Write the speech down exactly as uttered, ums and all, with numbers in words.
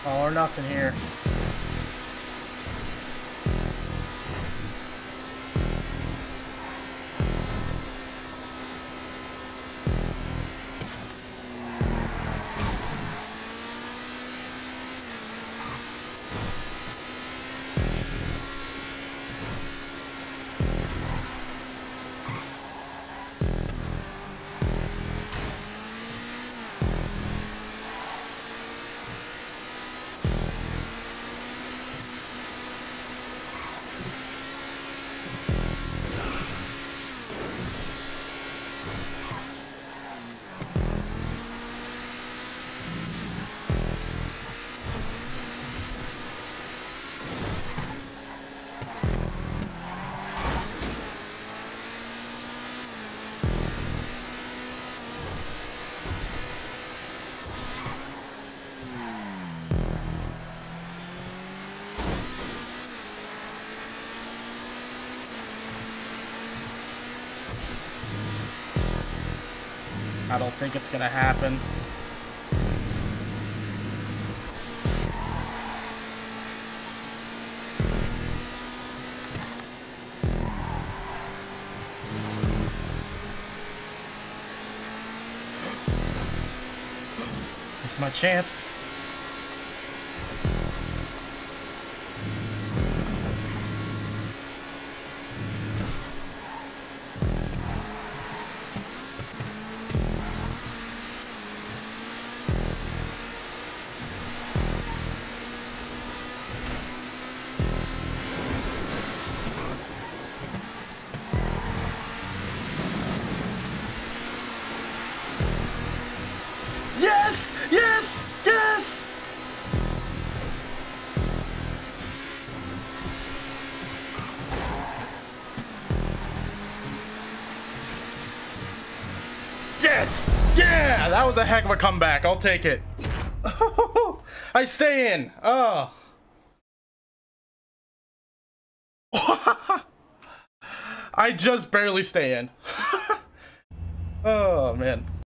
All or nothing here. I don't think it's gonna happen. It's my chance. Yes! Yes! Yes! Yes! Yeah! That was a heck of a comeback. I'll take it. I stay in. Oh. I just barely stay in. Oh, man.